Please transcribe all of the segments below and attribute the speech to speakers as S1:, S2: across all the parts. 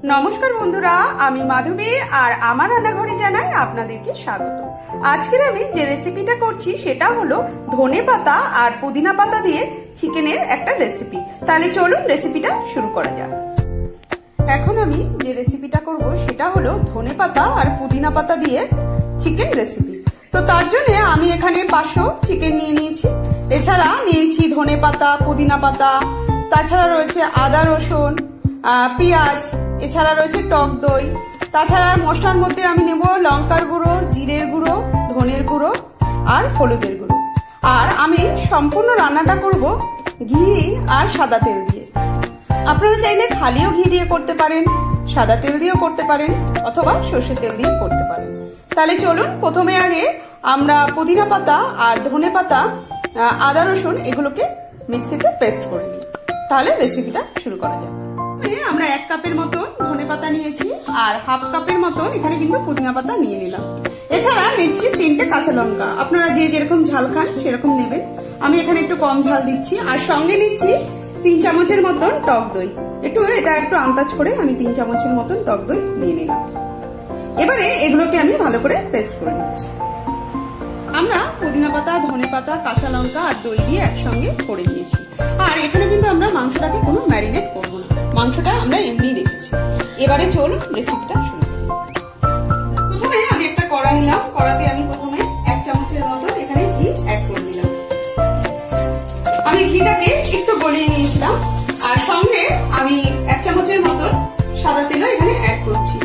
S1: নমস্কার বন্ধুরা, আমি মাধবী আর আমার রান্নাঘরে জানাই আপনাদেরকে স্বাগত। আজকের আমি যে রেসিপিটা করছি সেটা হলো ধনেপাতা আর পুদিনা পাতা দিয়ে চিকেনের একটা রেসিপি। তাহলে চলুন রেসিপিটা শুরু করা যাক। এখন আমি যে রেসিপিটা করব সেটা হলো ধনেপাতা আর পুদিনা পাতা দিয়ে চিকেন রেসিপি। তো তার জন্য আমি এখানে 500 চিকেন নিয়ে নিয়েছি। এছাড়া নিয়েছি ধনেপাতা, পুদিনা পাতা, তাছাড়া রয়েছে আদা রসুন, পেঁয়াজ, এছাড়া রয়েছে টক দই। তাছাড়া মশলার মধ্যে আমি নেব লঙ্কার গুঁড়ো, জিরের গুঁড়ো, ধনের গুঁড়ো আর হলুদের গুঁড়ো। আর আমি সম্পূর্ণ রান্নাটা করব ঘি আর সাদা তেল দিয়ে। আপনারা চাইলে খালিও ঘি দিয়ে করতে পারেন, সাদা তেল দিয়েও করতে পারেন, অথবা সর্ষের তেল দিয়েও করতে পারেন। তাহলে চলুন প্রথমে আগে আমরা পুদিনা পাতা আর ধনে পাতা, আদা রসুন এগুলোকে মিক্সিতে পেস্ট করে নিই। তাহলে রেসিপিটা শুরু করা যাক। আমরা 1 কাপের মতন ধনে পাতা নিয়েছি আর হাফ কাপের মতন এখানে কিন্তু পুদিনা পাতা নিয়ে নিলাম। এছাড়া নিচ্ছি 3টে কাঁচা লঙ্কা। আপনারা যে যেরকম ঝাল খান সেরকম নেবেন। আমি এখানে একটু কম ঝাল দিচ্ছি। আর সঙ্গে নিচ্ছি 3 চামচের মতন টক দই। এটা একটু আন্দাজ করে আমি 3 চামচের মতন টক দই নিয়ে নিলাম। এবারে এগুলোকে আমি ভালো করে পেস্ট করে নিচ্ছি। আমরা পুদিনা পাতা, ধনে পাতা, কাঁচা লঙ্কা আর দই দিয়ে একসঙ্গে করে নিয়েছি। আর এখানে কিন্তু আমরা মাংসটাকে কোনো ম্যারিনেট করব না, মাংসটা আমরা এমনি রেখেছি। এবারে চলুন রেসিপিটা শুরু করি। প্রথমে আমি একটা কড়া নিলাম। কড়াতে আমি প্রথমে 1 চামচের মতন এখানে ঘি অ্যাড করে দিলাম। আমি ঘিটাকে একটু গলিয়ে নিয়েছিলাম। আর সঙ্গে আমি 1 চামচের মতন সাদা তেলও এখানে অ্যাড করছি।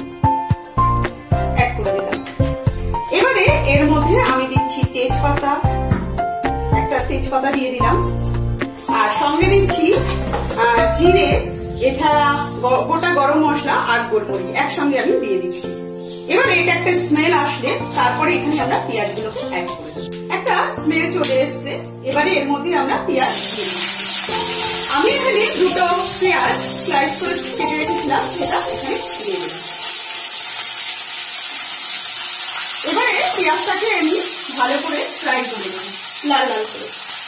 S1: এবারে এর মধ্যে আমি দিচ্ছি তেজপাতা, একটা তেজপাতা দিয়ে দিলাম। আর সঙ্গে দিচ্ছি জিরে, এছাড়া গোটা গরম মশলা আর গোলমরিচ একসঙ্গে আমি দিয়ে দিচ্ছি। এবারে এটা একটা স্মেল আসলে তারপরে এখানে আমরা পেঁয়াজগুলোকে অ্যাড করে দেব। একটা স্মেল চলে এসছে। এবারে এর মধ্যে আমরা পেঁয়াজ দিয়ে দিচ্ছি। আমি এখানে 2টো পেঁয়াজ স্লাইস করে কেটে রেখেছিলাম, সেটা এখানে দিয়ে দিচ্ছি। এবারে পেঁয়াজটাকে আমি ভালো করে ফ্রাই করে নেব, লাল লাল করে।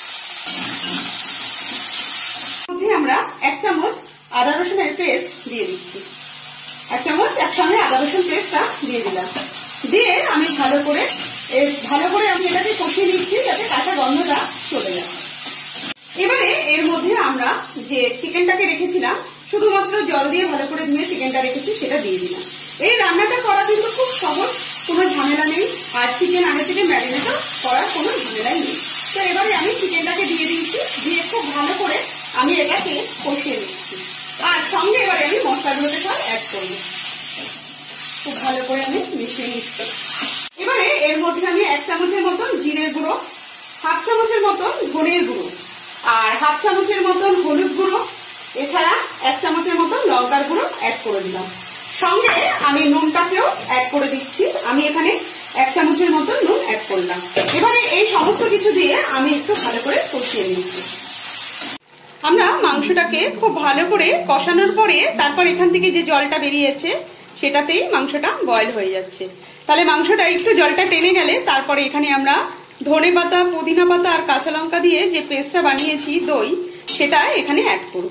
S1: আমরা 1 চামচ আদা রসুনের পেস্ট দিয়ে দিচ্ছি। 1 চামচ একসঙ্গে আদা রসুন পেস্টটা দিয়ে দিলাম। দিয়ে আমি ভালো করে আমি এটাকে কষিয়ে নিচ্ছি যাতে কাঁচা গন্ধটা চলে যায়। এবারে এর মধ্যে আমরা যে চিকেনটাকে রেখেছিলাম, শুধুমাত্র জল দিয়ে ভালো করে ধুয়ে চিকেনটা রেখেছি, সেটা দিয়ে দিলাম। এই রান্নাটা করা কিন্তু খুব সহজ, কোনো ঝামেলা নেই। আর চিকেন আগে থেকে ম্যারিনেটও করার কোনো ঝামেলাই নেই। তো এবারে আমি চিকেনটাকে দিয়ে দিচ্ছি। দিয়ে খুব ভালো করে আমি এটাকে কষিয়ে নিচ্ছি। আর সঙ্গে এবারে আমি মশলাগুলোকে সব অ্যাড করবো। খুব ভালো করে আমি মিশিয়ে নিচ্ছি। এবারে এর মধ্যে আমি 1 চামচের মতন জিরের গুঁড়ো, হাফ চামচের মতন ধনের গুঁড়ো আর হাফ চামচের মতন হলুদ গুঁড়ো, এছাড়া 1 চামচের মতন লঙ্কার গুঁড়ো অ্যাড করে দিলাম। সঙ্গে আমি নুনটাকেও অ্যাড করে দিচ্ছি। আমি এখানে 1 চামচের মতন নুন অ্যাড করলাম। এবারে এই সমস্ত কিছু দিয়ে আমি একটু ভালো করে কষিয়ে নিচ্ছি। আমরা মাংসটাকে খুব ভালো করে কষানোর পরে তারপর এখান থেকে যে জলটা বেরিয়েছে সেটাতেই মাংসটা বয়েল হয়ে যাচ্ছে। তাহলে মাংসটা একটু জলটা টেনে গেলে তারপরে এখানে আমরা ধনে পাতা, পুদিনা পাতা আর কাঁচা লঙ্কা দিয়ে যে পেস্টটা বানিয়েছি দই, সেটা এখানে অ্যাড করব।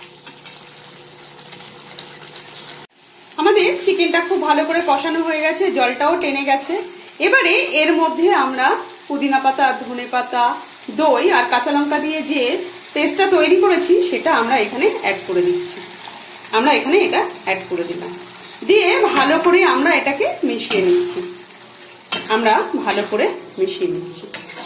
S1: আমাদের চিকেনটা খুব ভালো করে কষানো হয়ে গেছে, জলটাও টেনে গেছে। এবারে এর মধ্যে আমরা পুদিনা পাতা, ধনে পাতা, দই আর কাঁচা লঙ্কা দিয়ে যে পেস্টটা তৈরি করেছি সেটা আমরা এখানে অ্যাড করে দিচ্ছি। আমরা এখানে এটা অ্যাড করে দিলাম। দিয়ে ভালো করে আমরা এটাকে মিশিয়ে নিচ্ছি। আমরা ভালো করে মিশিয়ে নিচ্ছি।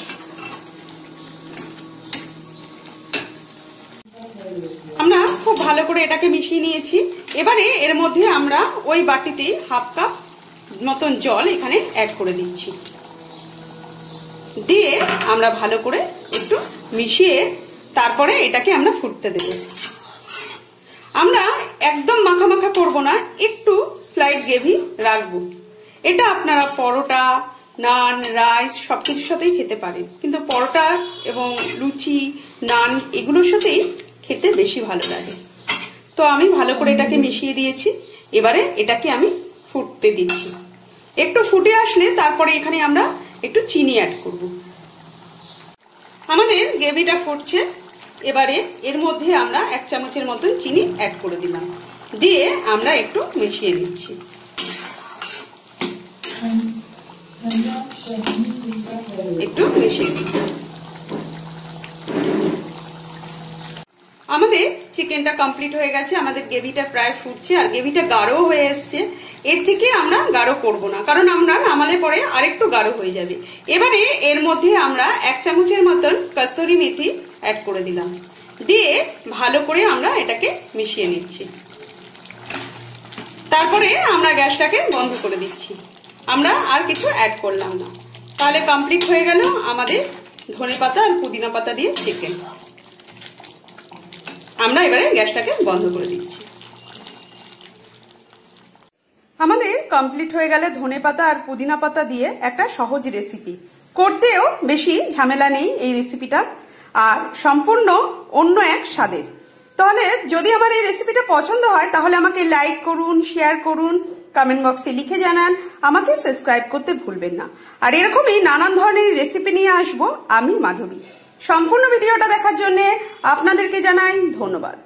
S1: আমরা খুব ভালো করে এটাকে মিশিয়ে নিয়েছি। এবারে এর মধ্যে আমরা ওই বাটিতে হাফ কাপ মতন জল এখানে অ্যাড করে দিচ্ছি। দিয়ে আমরা ভালো করে একটু মিশিয়ে তারপরে এটাকে আমরা ফুটতে দেব। আমরা একদম মাখা মাখা করব না, একটু স্লাইট গ্রেভি রাখবো। এটা আপনারা পরোটা, নান, রাইস সবকিছুর সাথেই খেতে পারেন, কিন্তু পরোটা এবং লুচি, নান এগুলোর সাথেই খেতে বেশি ভালো লাগে। তো আমি ভালো করে এটাকে মিশিয়ে দিয়েছি। এবারে এটাকে আমি ফুটতে দিচ্ছি। একটু ফুটে আসলে তারপরে এখানে আমরা একটু চিনি অ্যাড করব। আমাদের গ্রেভিটা ফুটছে। এবারে এর মধ্যে আমরা 1 চামচের মতন চিনি অ্যাড করে দিলাম। দিয়ে আমরা একটু মিশিয়ে দিচ্ছি। একটু মিশিয়ে দিচ্ছি। আমাদের চিকেনটা কমপ্লিট হয়ে গেছে, আমাদের গ্রেভিটা প্রায় ফুটছে আর গ্রেভিটা গাঢ় হয়ে এসছে। এর থেকে আমরা গাঢ় করব না, কারণ আমরা নামালে পরে আরেকটু গাঢ় হয়ে যাবে। এবারে এর মধ্যে আমরা 1 চামচের মতন কস্তুরি মেথি অ্যাড করে দিলাম, দিয়ে ভালো করে আমরা এটাকে মিশিয়ে নিচ্ছি। তারপরে আমরা গ্যাসটাকে বন্ধ করে দিচ্ছি, আমরা আর কিছু অ্যাড করলাম না। তাহলে কমপ্লিট হয়ে গেল আমাদের ধনেপাতা আর পুদিনা পাতা দিয়ে চিকেন। আমরা এবারে গ্যাসটাকে বন্ধ করে দিচ্ছি। আমাদের কমপ্লিট হয়ে গেলে ধনেপাতা আর পুদিনা পাতা দিয়ে একটা সহজ রেসিপি, করতেও বেশি ঝামেলা নেই এই রেসিপিটা, আর সম্পূর্ণ অন্য এক স্বাদের। তাহলে যদি আমার এই রেসিপিটা পছন্দ হয় তাহলে আমাকে লাইক করুন, শেয়ার করুন, কমেন্ট বক্সে লিখে জানান, আমাকে সাবস্ক্রাইব করতে ভুলবেন না। আর এরকমই নানান ধরনের রেসিপি নিয়ে আসবো আমি মাধবী। সম্পূর্ণ ভিডিওটা দেখার জন্য আপনাদেরকে জানাই ধন্যবাদ।